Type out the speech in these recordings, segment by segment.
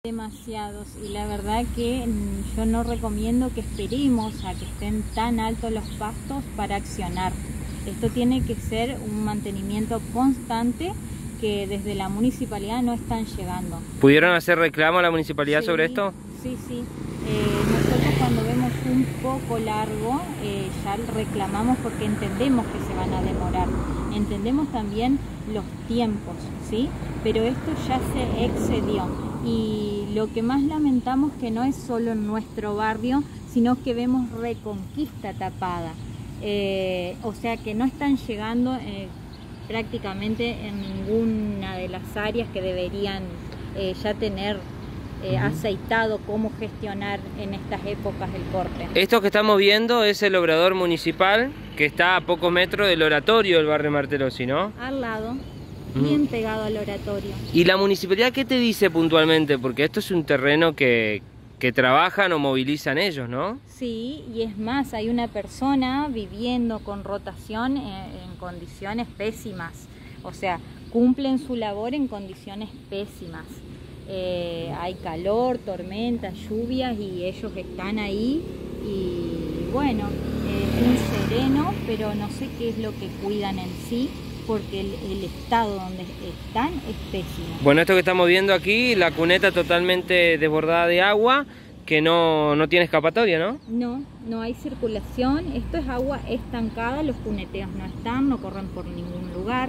Demasiados, y la verdad que yo no recomiendo que esperemos a que estén tan altos los pastos para accionar. Esto tiene que ser un mantenimiento constante que desde la municipalidad no están llegando. ¿Pudieron hacer reclamo a la municipalidad sobre esto? Sí, sí. Nosotros cuando vemos un poco largo ya reclamamos porque entendemos que se van a demorar. Entendemos también los tiempos, ¿sí? Pero esto ya se excedió. Y lo que más lamentamos que no es solo en nuestro barrio, sino que vemos Reconquista tapada. O sea que no están llegando prácticamente en ninguna de las áreas que deberían ya tener aceitado cómo gestionar en estas épocas el corte. Esto que estamos viendo es el obrador municipal que está a pocos metros del oratorio del barrio Martelossi, ¿no? Al lado. Bien pegado al oratorio. ¿Y la municipalidad qué te dice puntualmente? Porque esto es un terreno que trabajan o movilizan ellos, ¿no? Sí, y es más, hay una persona viviendo con rotación en condiciones pésimas. O sea, cumplen su labor en condiciones pésimas. Hay calor, tormentas, lluvias y ellos están ahí. Y bueno, es un sereno, pero no sé qué es lo que cuidan en sí, porque el estado donde están es pésimo. Bueno, esto que estamos viendo aquí, la cuneta totalmente desbordada de agua, que no tiene escapatoria, ¿no? No hay circulación, esto es agua estancada, los cuneteos no están, no corren por ningún lugar.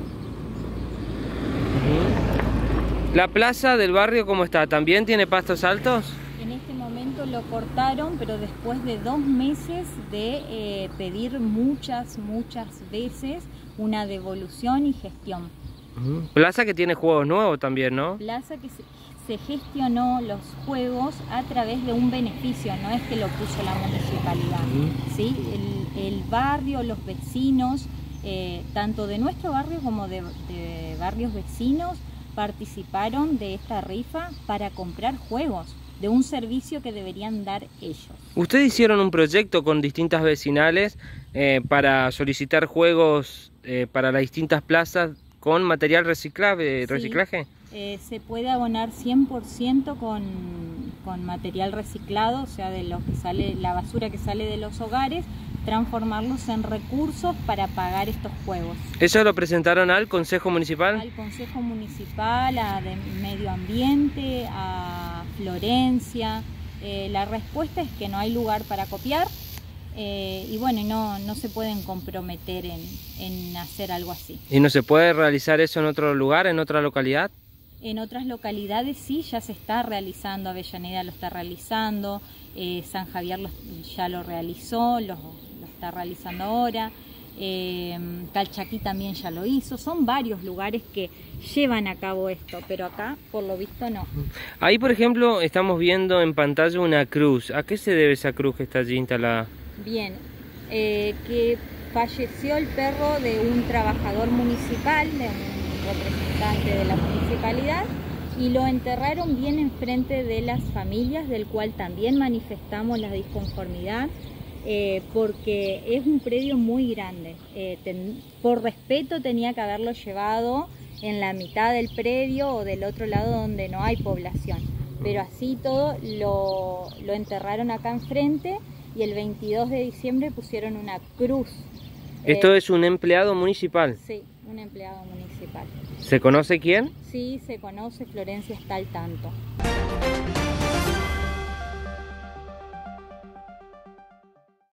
¿La plaza del barrio cómo está? ¿También tiene pastos altos? En este momento lo cortaron, pero después de 2 meses de pedir muchas veces una devolución y gestión. Plaza que tiene juegos nuevos también, ¿no? Plaza que se gestionó los juegos a través de un beneficio, no es que lo puso la municipalidad. ¿Sí? El barrio, los vecinos, tanto de nuestro barrio como de barrios vecinos, participaron de esta rifa para comprar juegos de un servicio que deberían dar ellos. Ustedes hicieron un proyecto con distintas vecinales para solicitar juegos para las distintas plazas con material reciclaje. Se puede abonar 100% con material reciclado, o sea, de lo que sale, la basura que sale de los hogares, transformarlos en recursos para pagar estos juegos. ¿Eso lo presentaron al Consejo Municipal? Al Consejo Municipal, a de Medio Ambiente, a Florencia. La respuesta es que no hay lugar para copiar y bueno, no se pueden comprometer en hacer algo así. ¿Y no se puede realizar eso en otro lugar, en otra localidad? En otras localidades sí, ya se está realizando, Avellaneda lo está realizando, San Javier ya lo realizó, lo está realizando ahora, Calchaquí también ya lo hizo. Son varios lugares que llevan a cabo esto, pero acá por lo visto no. Ahí por ejemplo estamos viendo en pantalla una cruz. ¿A qué se debe esa cruz que está allí instalada? Bien, que falleció el perro de un trabajador municipal, de un representante de la municipalidad, y lo enterraron bien enfrente de las familias, del cual también manifestamos la disconformidad, porque es un predio muy grande. Por respeto tenía que haberlo llevado en la mitad del predio o del otro lado donde no hay población, pero así todo lo enterraron acá enfrente, y el 22 de diciembre pusieron una cruz. ¿Esto es un empleado municipal? Sí, un empleado municipal. ¿Se conoce quién? Sí, se conoce, Florencia está al tanto.